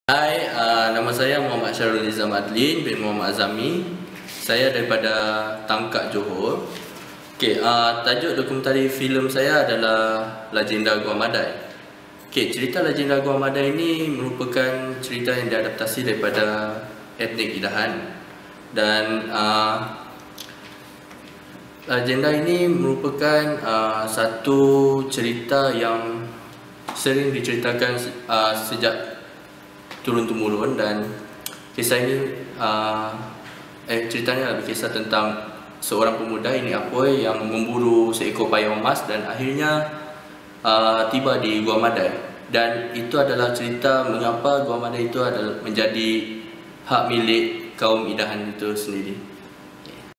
Hai, nama saya Muhammad Syarul Nizam Adlin bin Muhammad Azami. Saya daripada Tangkak, Johor. Tajuk dokumentari filem saya adalah Legenda Gua Madai. Cerita Legenda Gua Madai ini merupakan cerita yang diadaptasi daripada etnik Idahan. Dan legenda ini merupakan satu cerita yang sering diceritakan sejak turun-temurun, dan kisah ini ceritanya adalah kisah tentang seorang pemuda ini Apoi yang memburu seekor payung emas dan akhirnya tiba di Gua Madai. Dan itu adalah cerita mengapa Gua Madai itu adalah menjadi hak milik kaum Idahan itu sendiri.